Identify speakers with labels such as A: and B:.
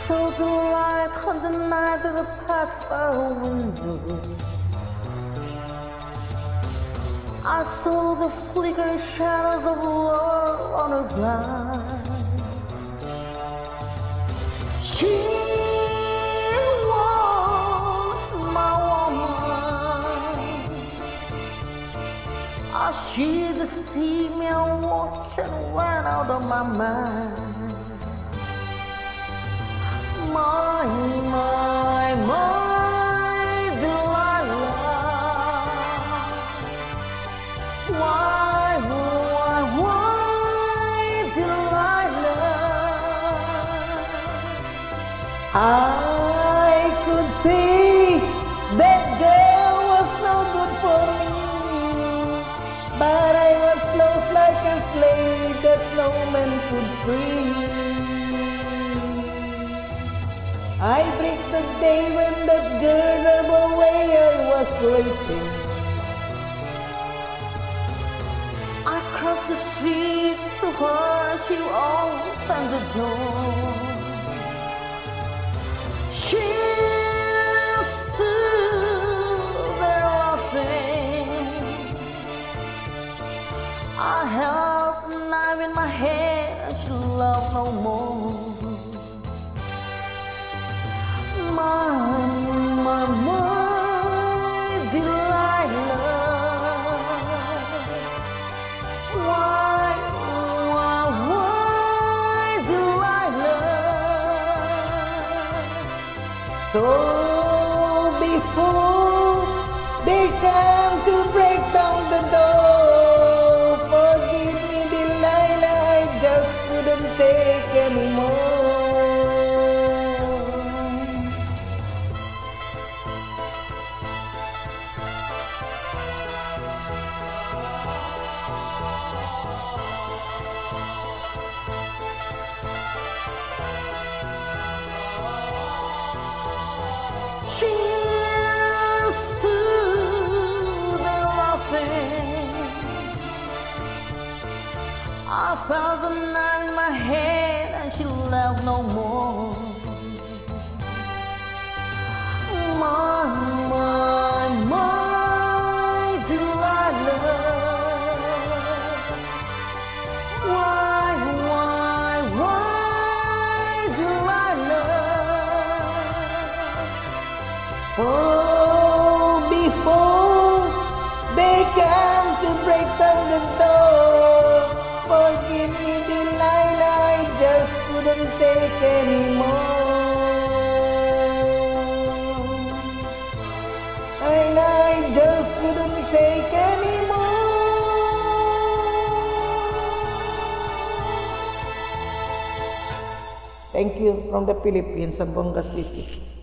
A: saw the light on the night of the past by her window. I saw the flickering shadows of love on her blind. She was my woman. She deceived me and walked and went out of my mind. My Delilah. Why, Delilah? I could see that girl was no good for me, but I was lost like a slave that no man could free. I break the day when that girl drove away, I was waiting. I crossed the street to her, she opened the door. She stood there laughing. I held the knife in my hand, she loved no more. My Delilah. Why, Delilah? So before they come to break down the door, forgive me, Delilah, I just couldn't take anymore. She stood there laughing. I felt the knife in my hand and she left no more. My Delilah. Why, Delilah? Oh, before they come to break down the door, forgive me, Delilah, I just couldn't take anymore. And I just couldn't take anymore. Thank you from the Philippines, Zamboanga City.